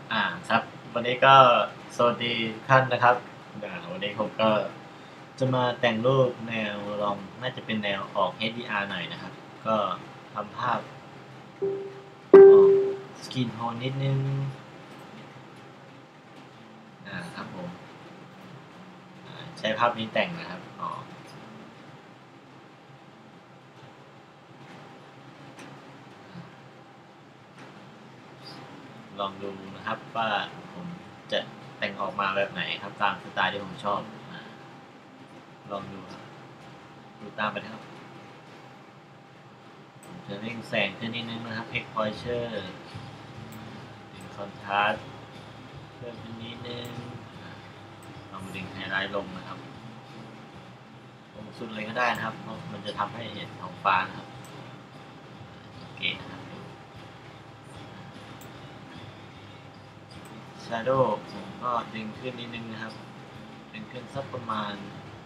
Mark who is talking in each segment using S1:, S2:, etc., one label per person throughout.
S1: ครับวันนี้ก็สวัสดีท่านนะครับวันนี้ผมก็จะมาแต่งรูปแนวลองน่าจะเป็นแนวออก HDR หน่อยนะครับก็ทำภาพออกสกินโทนนิดนึงครับผมใช้ภาพนี้แต่งนะครับลองดูนะครับว่าผมจะแต่งออกมาแบบไหนครับตามสไตล์ที่ผมชอบลองดูครับดูตามไปนะครับผมจะเร่งแสงขึ้นนิดนึงนะครับ exposure ดึงคอนทราสต์เพิ่มขึ้นนิดนึงลองดึงไฮไลท์ลงนะครับลงสุดเลยก็ได้นะครับเพราะมันจะทำให้เห็นท้องฟ้านะครับโอเคนะครับ Shadow ผมก็ดึงขึ้นนิดนึงนะครับดึงขึ้นสักประมาณ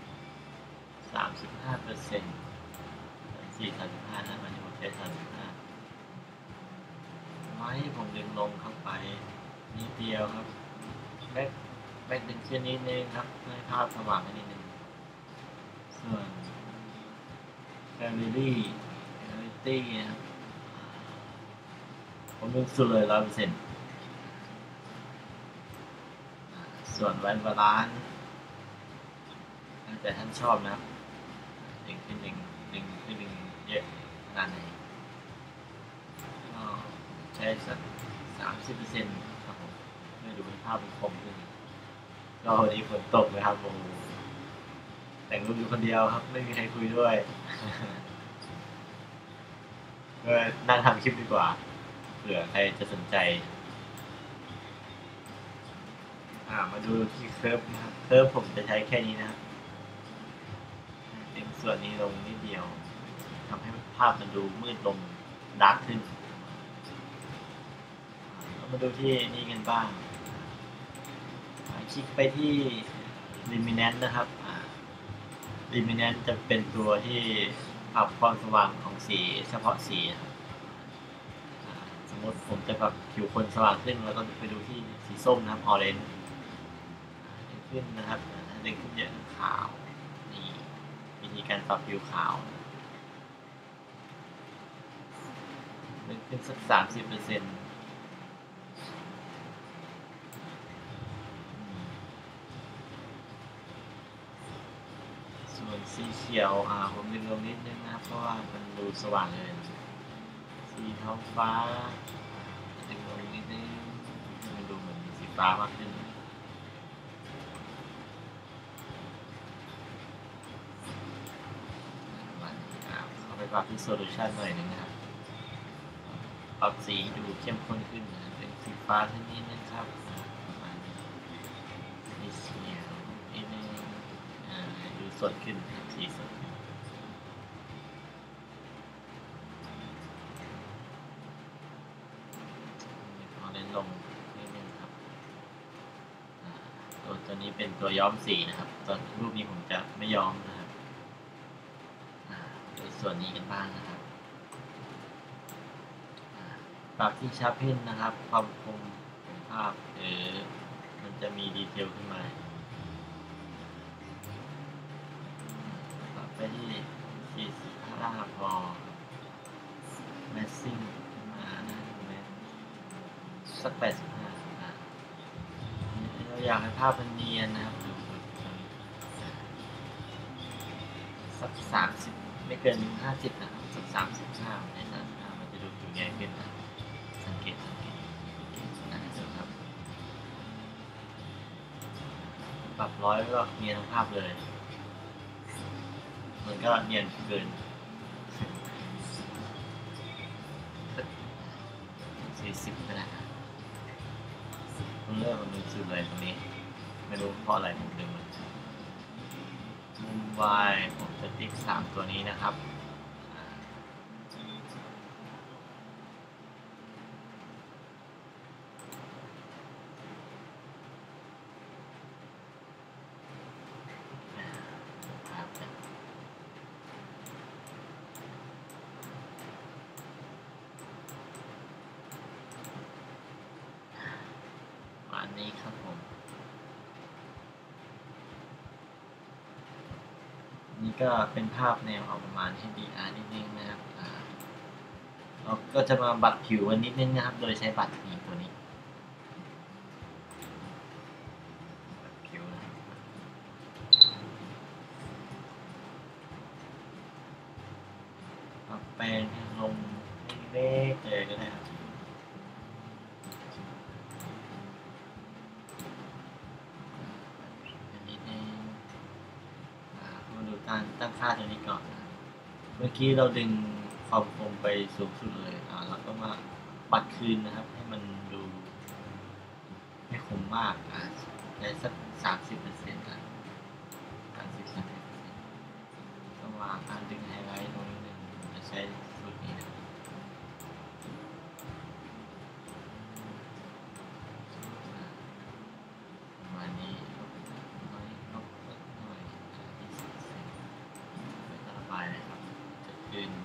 S1: 35% 34-35นะมันจะหมดใช้35ไม้ผมดึงลงเข้าไปนิดเดียวครับแบ็คดึงขึ้นนิดนึงครับให้ภาพสว่างนิดนึงส่วน Family นะครับผมดึงสุดเลย100%ส่วนแวนบาลานซ์แต่ท่านชอบนะครับดึงขึ้นดึงเยอะขนาดไหนก็ใช้สัก30%ครับผมเพื่อดูให้ภาพมันคมขึ้นก็วันนี้ฝนตกนะครับผมแต่งรูปอยู่คนเดียวครับไม่มีใครคุยด้วยก็นั่งทำคลิปดีกว่าเผื่อใครจะสนใจมาดูที่เคิร์ฟนะครับเคิร์ฟผมจะใช้แค่นี้นะครับดึงส่วนนี้ลงนิดเดียวทำให้ภาพมันดูมืดลงดาร์กขึ้นมาดูที่นี่กันบ้างคลิกไปที่ Luminance นะครับLuminance จะเป็นตัวที่ปรับความสว่างของสีเฉพาะสีครับสมมติผมจะปรับผิวคนสว่างขึ้นแล้วก็ไปดูที่สีส้มนะครับ Orange ดึงขึ้นนะครับถ้าดึงขึ้นเยอะขาวนี่วิธีการปรับผิวขาวดึงขึ้นสัก30%ส่วนสีเขียวผมดึงลงนิดนึงนะครับเพราะว่ามันดูสว่างเลยสีท้องฟ้าดึงลงนิดนึงมันดูเหมือนมีสีฟ้ามากขึ้นเข้าไปปรับที่โซลูชันหน่อยนึงนะครับปรับสีดูเข้มข้นขึ้นนะเป็นสีฟ้าขึ้นนิดนึงครับประมาณนี้สีเขียวนิดนึงดูสดขึ้นครับสีสดพอเล่นลงนิดนึงครับตัวนี้เป็นตัวย้อมสีนะครับตอนรูปนี้ผมจะไม่ย้อมนะครับในส่วนนี้กันบ้างนะครับปรับที่ชาร์ปเพนนะครับความคมของภาพมันจะมีดีเทลขึ้นมาปรับไปที่45พอแมสซิ่งขึ้นมานะสัก85เราอยากให้ภาพมันเนียนนะครับสัก30ไม่เกิน50นะครับสัก35ใน35มันจะดูผิวเนียนขึ้นนะสังเกตนะครับปรับ100ก็เนียนทั้งภาพเลยมันก็เนียนเกิน40ก็ได้ครับเริ่มมันดูสุดเลยตรงนี้ไม่รู้เพราะอะไรผมดึงมันมุมวายผมจะติ๊ก3ตัวนี้นะครับนี้ครับผมนี่ก็เป็นภาพแนวออกประมาณ HDR นิดนึงนะครับเราก็จะมาบัดผิวกันนิดนึงนะครับโดยใช้บัดนี้ตัวนี้บัดผิวนะครับปรับแปลงให้ลงเล็กๆเลยก็ได้ครับนิดนึงมาดูการตั้งค่าตัวนี้ก่อนนะเมื่อกี้เราดึงความคมไปสูงสุดเลยเราก็มาปัดคืนนะครับให้มันดูไม่คมมากได้สัก30%นะ30-30%ต้องวางการดึงไฮไลท์ตรงนี้นึงจะใช้สูตรนี้นะประมาณนี้ลบน้อยลบหน่อย20%ไม่ต้องระบายเลยครับจะคืน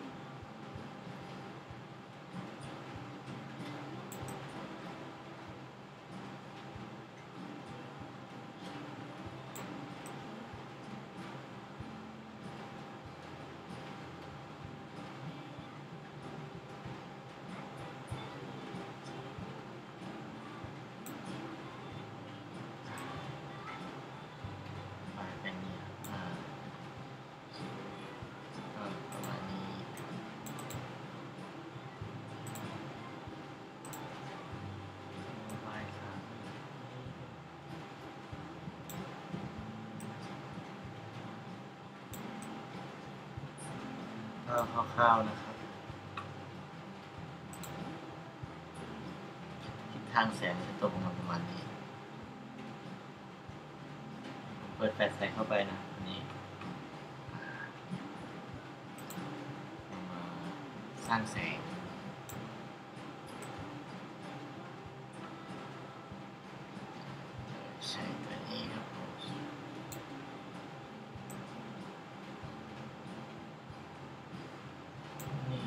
S1: ก็คร่าวๆนะครับทิศทางแสงจะตรงมาประมาณนี้เปิดแฟลชใส่เข้าไปนะอันนี้มาสร้างแสงใช้ตัวนี้ครับผมนี่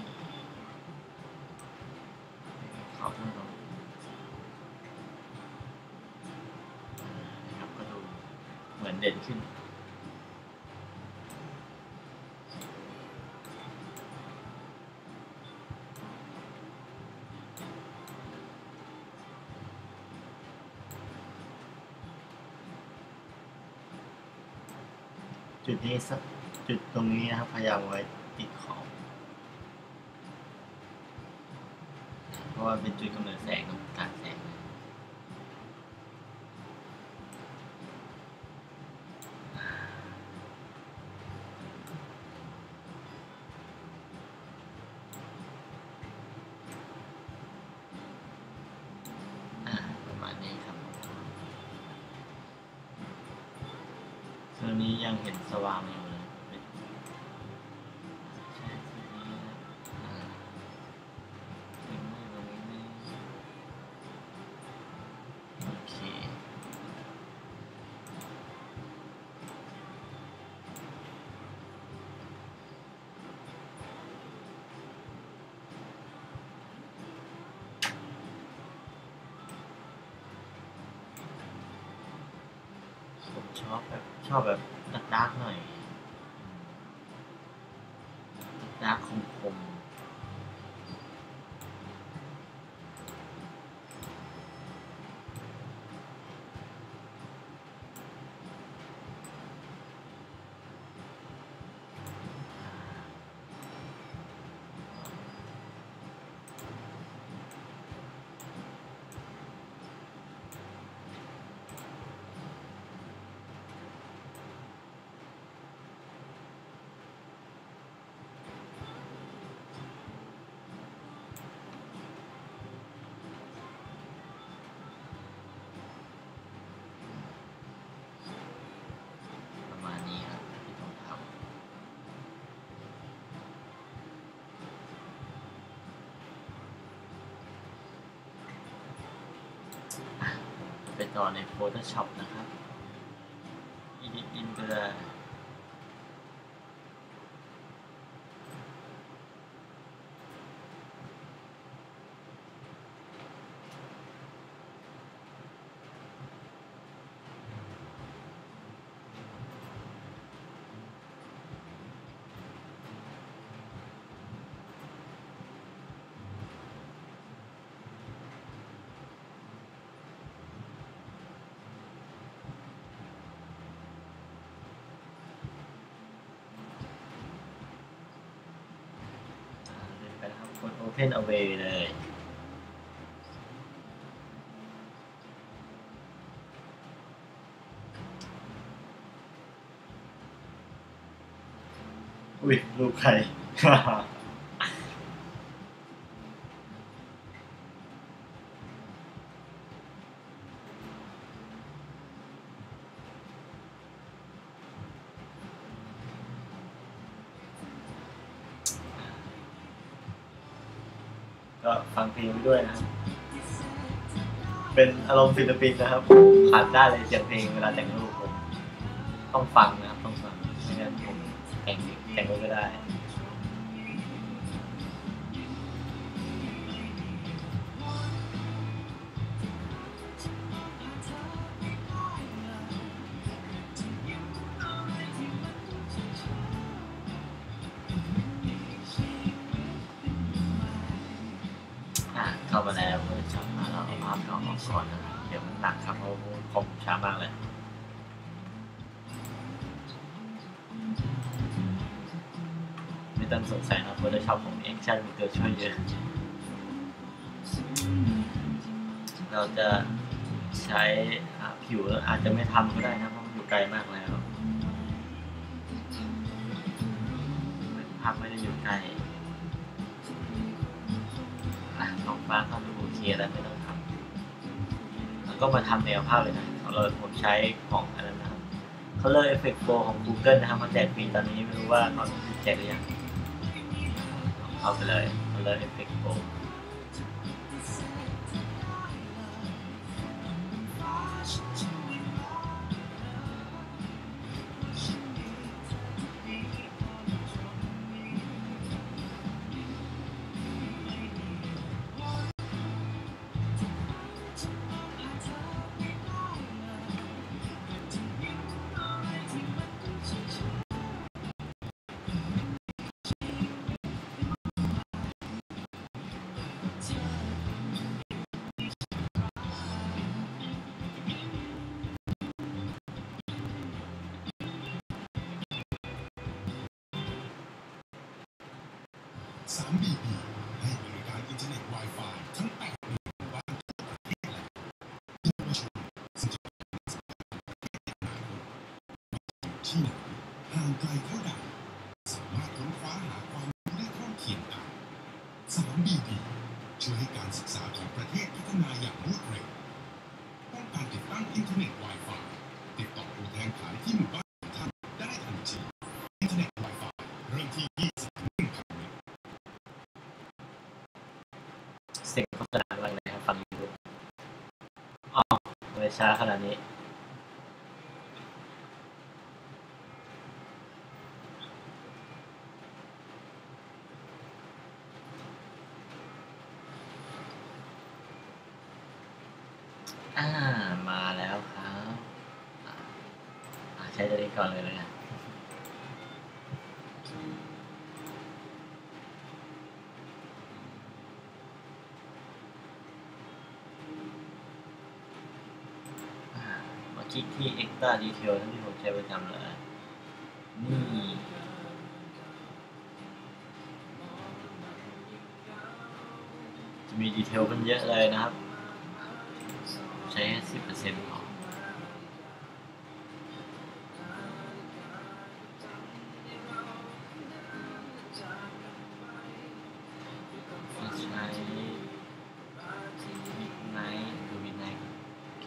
S1: เข้าเพิ่มลงนะครับก็ดูเหมือนเด่นขึ้นจุดนี้สักจุดตรงนี้นะครับพยายามไว้ติดขอบเพราะว่าเป็นจุดกำเนิดแสงของการแสงประมาณนี้ครับส่วนนี้ยังเห็นสว่างอยู่เลยใช่ส่วนนี้นะถึงไม่ตรงนี้โอเคผมชอบแบบดาร์กๆหน่อยดาร์กคมๆประมาณนี้ครับที่ผมทำไปต่อใน Photoshop นะครับ Edit in ก็ได้ Open Away เลยอุ้ยรูปใคร ก็ฟังเพลงไปด้วยนะครับเป็นอารมณ์ศิลปินนะครับขาดได้เลยเสียงเพลงเวลาแต่งรูปผมต้องฟังนะครับต้องฟังไม่งั้นผมแต่งไม่ได้เข้ามาแล้วเมื่อจับมาแล้วเอาภาพเก่าออกก่อนนะเดี๋ยวมันหนักครับเพราะคอมช้ามากเลยไม่ต้องสงสัยนะPhotoshopของแอคชั่นมีตัวช่วยเยอะเราจะใช้ผิวอาจจะไม่ทำก็ได้นะเพราะมันอยู่ไกลมากแล้วภาพไม่ได้อยู่ใกล้น้องฟ้าเขาดูโอเคแล้วไม่ต้องทำแล้วก็มาทำแนวภาพเลยนะผมใช้ของอะไรนะครับColor Effect Pro ของ Google นะครับมาแจกฟรีตอนนี้ไม่รู้ว่าเขาแจกหรือยังเข้าไปเลย Color Effect Pro
S2: 3BB ให้บริการอินเทอร์เน็ต Wi-Fi ทั้ง8หมู่บ้านทั่วประเทศและเยาวชนซึ่งจะเป็นที่ไหนห่างไกลเท่าใดสามารถค้นคว้าหาความรู้ได้เท่าเทียมกัน 3BB ช่วยให้การศึกษาของประเทศพัฒนาอย่างรวดเร็วต้องการติดตั้งอินเทอร์เน็ต Wi-Fi ติดต่อตัวแทนขายที่หมู่บ้านของท่านได้ทันทีอินเทอร์เน็ต Wi-Fi เริ่มที่
S1: เสียงโฆษณาอะไรนะครับฟังอยู่อ๋อไม่ช้าขนาดนี้มาแล้วครับใช้ตัวนี้ก่อนเลยนะคลิกที่ Extra Detail ที่ผมใช้ประจำเลยนี่จะมีดีเทลกันเยอะเลยนะครับใช้ 10% พอใช้Midnight ดู Midnight โอเค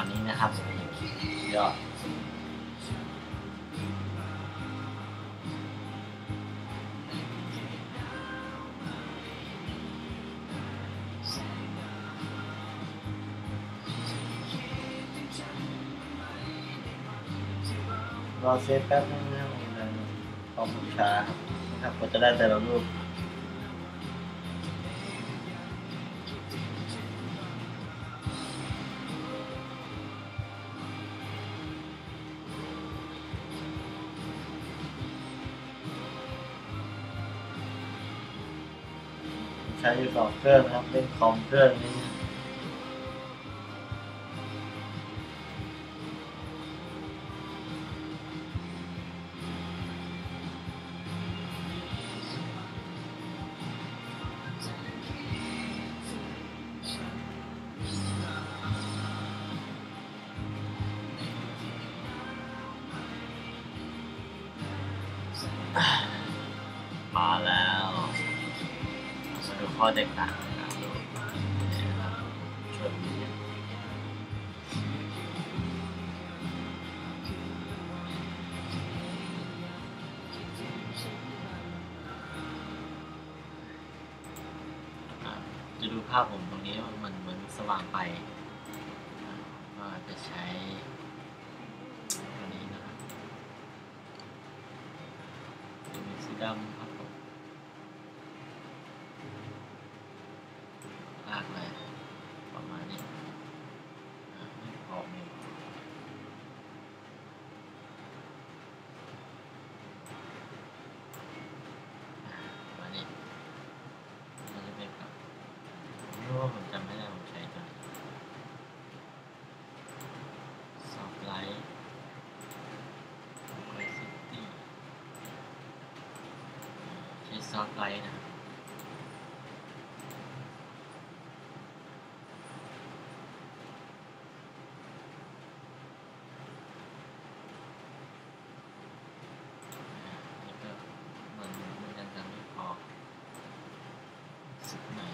S1: นี้นะครับยอดรอเซฟแป๊บนึงนะครับขอบคุณครับก็จะได้แต่ละรูปใช้อยู่2 เครื่องนะครับเป็นคอมเครื่องนี้มาแล้วมาดูข้อแตกต่างนะครับช่วยจะดูภาพผมตรงนี้มันเหมือนสว่างไปก็จะใช้ตัวนี้นะครับจะเป็นสีดำครับผมลากเลยประมาณนี้ไม่พอไม่พอประมาณนี้มันจะเป็นกับไม่รู้ว่าผมจำไม่ได้ผมใช้ตัวซอฟต์ไลท์ใช้ซอฟต์ไลท์นะนี่ก็มันยังจะไม่พอสักหน่อย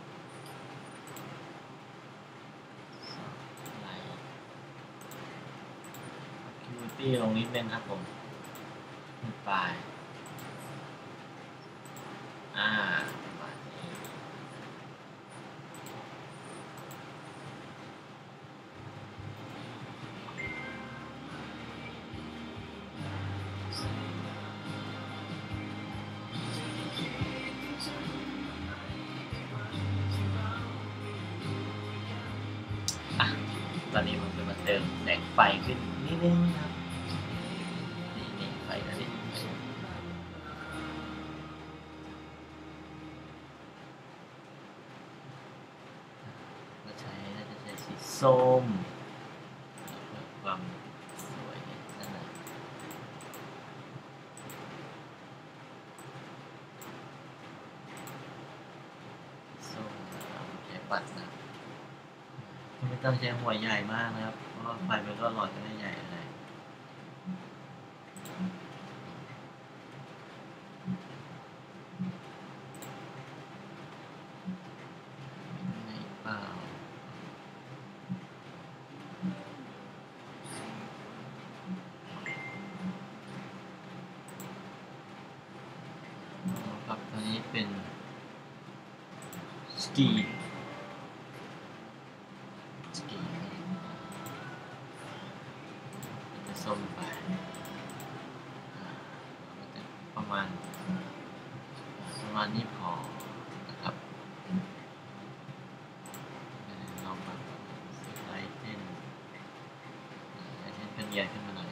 S1: ซอฟต์ไลท์ Acuity ลงนิดนึงครับผมปลายประมาณนี้ตอนนี้ผมจะมาเติมแสงไฟขึ้นนิดนึงครับนี่ไฟตัวนี้ก็น่าจะใช้สีส้มเพื่อความสวยนั่นแหละส้มใช้ปัดนะไม่ต้องใช้หัวใหญ่มากนะครับเพราะไฟมันก็หลอดกันได้ใหญ่เลยไม่เปล่าครับตัวนี้เป็นสกีจะส้มไปประมาณนี้พอนะครับลองแบบไลท์เทนเป็นใหญ่ขึ้นมาหน่อย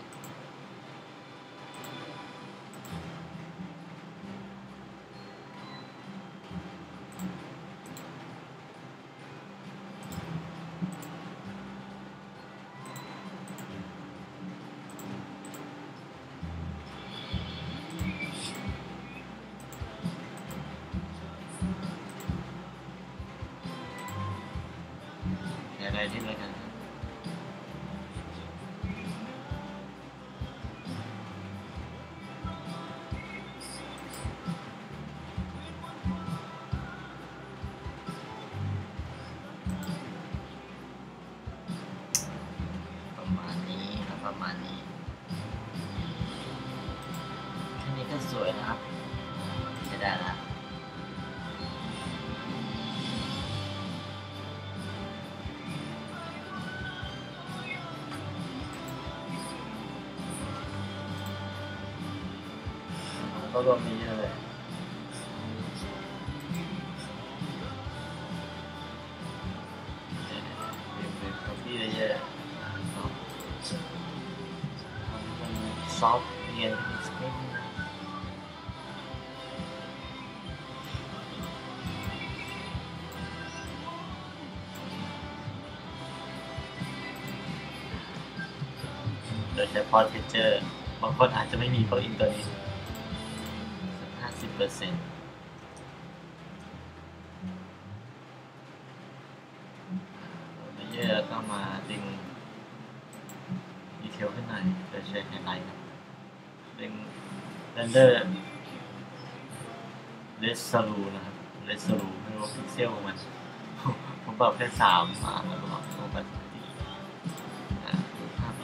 S1: อะไรที่เลยกันประมาณนี้แค่นี้ก็สวยนะครับใช้ได้แล้วก็รวมนี้เลยที่เยอะซอฟต์เรียนสคริปต์โดยใช้พอร์ตเทเจอร์บางคนอาจจะไม่มีพวกอินตัวนี้50%เยอะก็มาดึงดีเทลขึ้นหน่อยโดยใช้ไฮไลท์ครับดึงเรนเดอร์เรสโซลูนะครับเรสโซลูไม่รู้พิกเซลของมันผมปรับแค่3แล้วก็ปรับปกติภาพ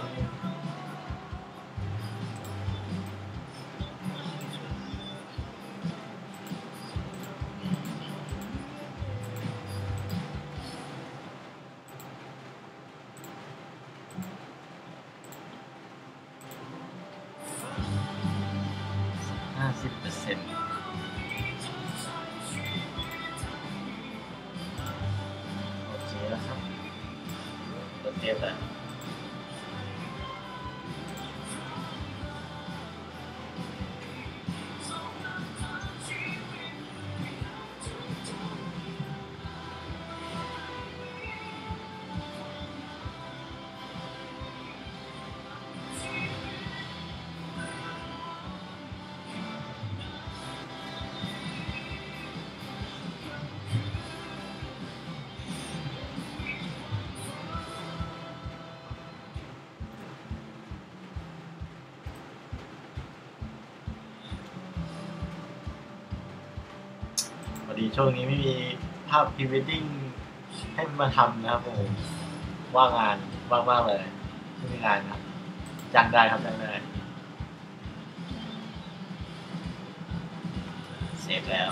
S1: 50%โอเคแล้วครับตัวเทปแล้วพอดีช่วงนี้ไม่มีภาพพรีเวดดิ้งให้มาทำนะครับผมว่างงานว่างมากเลยไม่มีงานครับจ้างได้ครับจ้างได้เซฟแล้ว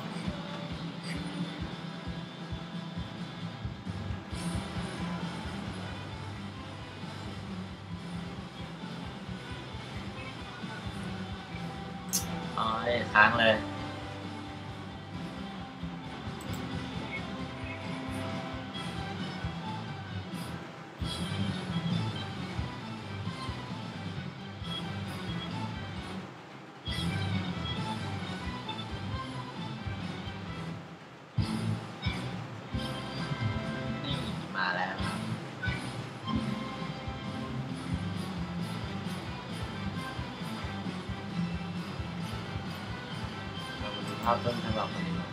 S1: อ๋อค้างเลยนี่มาแล้วครับเรามาดูภาพต้นฉบับกันดีกว่า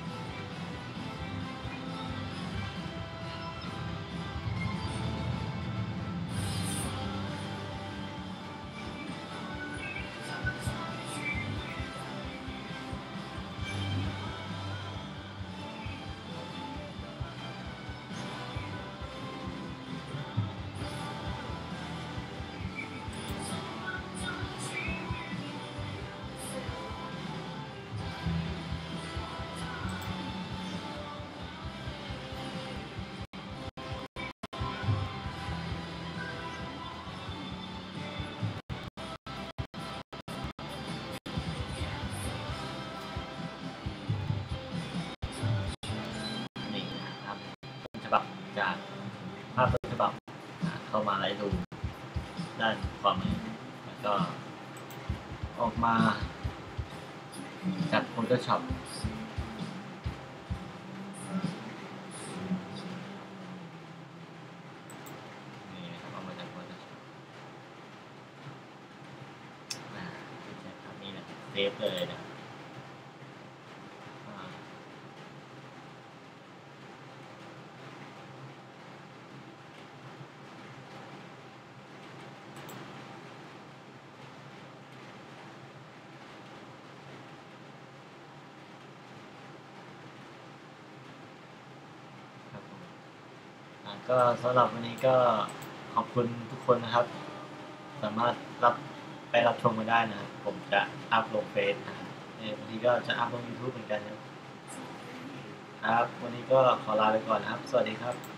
S1: นี่นะครับต้นฉบับจากภาพต้นฉบับเข้ามาไล่ดูด้านความมือแล้วก็ออกมาจาก Photoshop นี่นะครับออกมาจาก Photoshop ใช่ครับนี่นะเซฟเลยนะก็สำหรับวันนี้ก็ขอบคุณทุกคนนะครับสามารถไปรับชมกันได้นะครับผมจะอัพลงเฟซนะครับบางทีก็จะอัพลง YouTube เหมือนกันนะครับวันนี้ก็ขอลาไปก่อนนะครับสวัสดีครับ